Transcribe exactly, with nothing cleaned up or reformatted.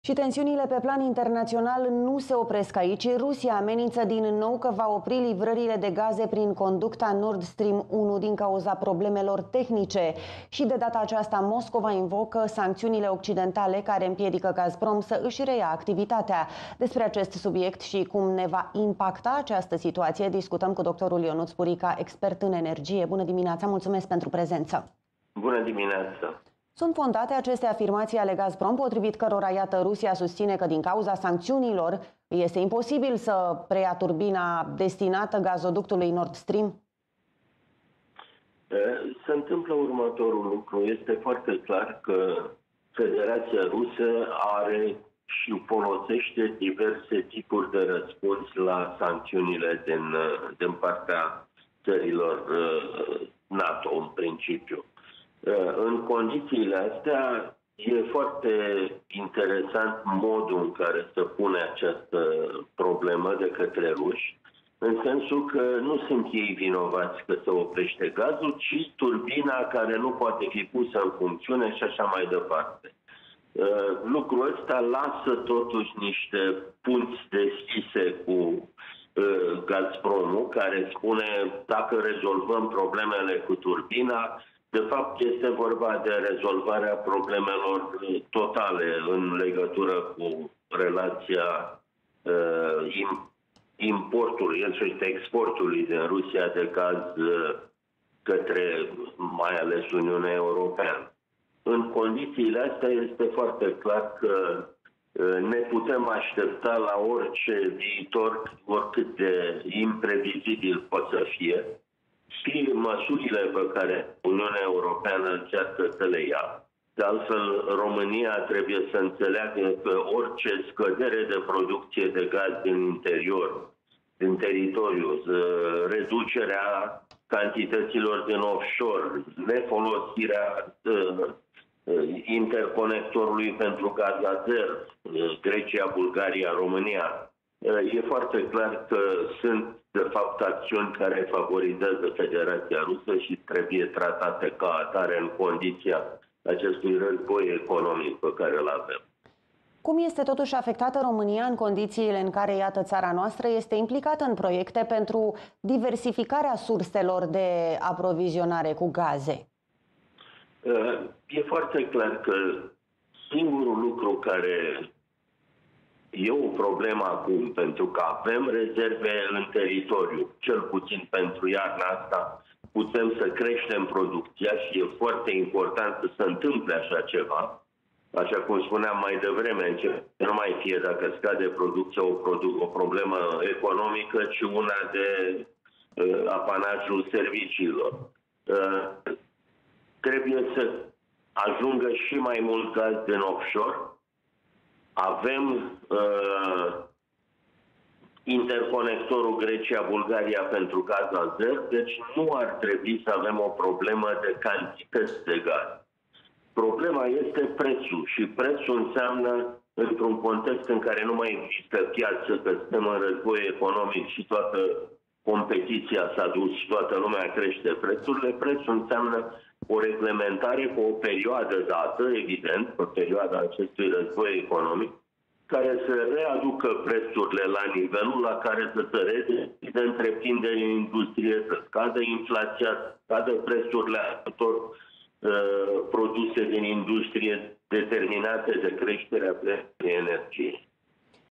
Și tensiunile pe plan internațional nu se opresc aici. Rusia amenință din nou că va opri livrările de gaze prin conducta Nord Stream unu din cauza problemelor tehnice. Și de data aceasta Moscova invocă sancțiunile occidentale care împiedică Gazprom să își reia activitatea. Despre acest subiect și cum ne va impacta această situație discutăm cu doctorul Ionuț Purica, expert în energie. Bună dimineața, mulțumesc pentru prezență. Bună dimineața. Sunt fondate aceste afirmații ale Gazprom, potrivit cărora, iată, Rusia susține că din cauza sancțiunilor este imposibil să preia turbina destinată gazoductului Nord Stream? Se întâmplă următorul lucru. Este foarte clar că Federația Rusă are și folosește diverse tipuri de răspuns la sancțiunile din, din partea țărilor NATO, în principiu. În condițiile astea, e foarte interesant modul în care se pune această problemă de către ruși, în sensul că nu sunt ei vinovați că se oprește gazul, ci turbina care nu poate fi pusă în funcțiune și așa mai departe. Lucrul ăsta lasă totuși niște punți deschise cu Gazpromul, care spune dacă rezolvăm problemele cu turbina, de fapt, este vorba de rezolvarea problemelor totale în legătură cu relația uh, importului, însuși exportului din Rusia de gaz uh, către mai ales Uniunea Europeană. În condițiile astea este foarte clar că uh, ne putem aștepta la orice viitor, oricât de imprevizibil poate să fie, și măsurile pe care Uniunea Europeană încearcă să le ia. De altfel, România trebuie să înțeleagă că orice scădere de producție de gaz din interior, din teritoriu, reducerea cantităților din offshore, nefolosirea interconectorului pentru gaz azer, Grecia, Bulgaria, România, e foarte clar că sunt, de fapt, acțiuni care favorizează Federația Rusă și trebuie tratate ca atare în condiția acestui război economic pe care îl avem. Cum este totuși afectată România în condițiile în care, iată, țara noastră este implicată în proiecte pentru diversificarea surselor de aprovizionare cu gaze? E foarte clar că singurul lucru care e o problemă acum, pentru că avem rezerve în teritoriu, cel puțin pentru iarna asta, putem să creștem producția și e foarte important să se întâmple așa ceva. Așa cum spuneam mai devreme, începe nu mai fie dacă scade producția o, produ- o problemă economică, ci una de uh, apanajul serviciilor. Uh, trebuie să ajungă și mai mult gaz din offshore. Avem uh, interconectorul Grecia-Bulgaria pentru gaz azer, deci nu ar trebui să avem o problemă de cantități de gaz. Problema este prețul și prețul înseamnă, într-un context în care nu mai există piață, că suntem în război economic și toată competiția s-a dus și toată lumea crește prețurile, prețul înseamnă o reglementare pe o perioadă dată, evident, pe perioada acestui război economic, care să readucă prețurile la nivelul la care să se de întreprinderi în industrie, să scadă inflația, să scadă prețurile altor uh, produse din industrie determinate de creșterea prețului energiei.